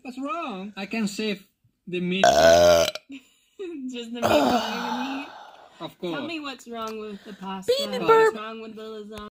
What's wrong? I can save the meat. Just the meat. Of course. Tell me what's wrong with the pasta. Bean and What's Burp. wrong with the lasagna?